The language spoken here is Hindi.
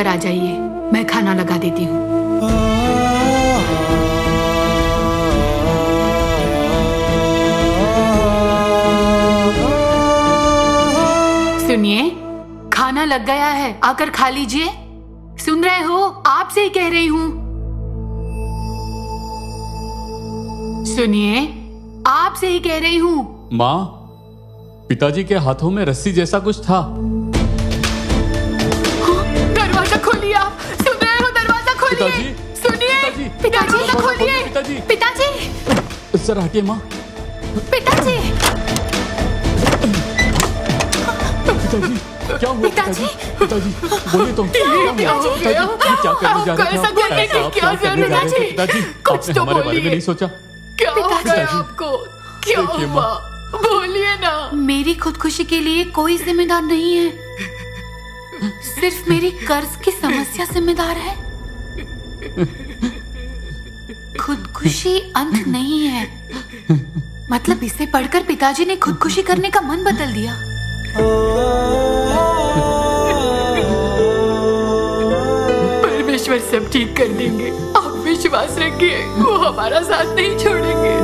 लेकर आ जाइए, मैं खाना लगा देती हूँ। सुनिए, खाना लग गया है, आकर खा लीजिए। सुन रहे हो? आपसे ही कह रही हूँ। सुनिए, आपसे ही कह रही हूँ। माँ, पिताजी के हाथों में रस्सी जैसा कुछ था। दरवाजा खोलिए आप। सुन रहे हो? दरवाजा खोलिए। सुनिए, पिताजी खोलिए। पिताजी जरा हटिए माँ। पिताजी पिताजी क्या हुआ? पिताजी बोलिए तो। क्या करने जा रहे थे? क्या जरूरत है? कुछ तो हमारे बारे में नहीं सोचा? क्या हो गया आपको? क्या हुआ? बोलिए ना। मेरी खुदकुशी के लिए कोई जिम्मेदार नहीं है, सिर्फ मेरी कर्ज की समस्या जिम्मेदार है। खुदकुशी अंत नहीं है। मतलब इसे पढ़कर पिताजी ने खुदकुशी करने का मन बदल दिया। परमेश्वर सब ठीक कर देंगे, आप विश्वास रखिए, वो हमारा साथ नहीं छोड़ेंगे।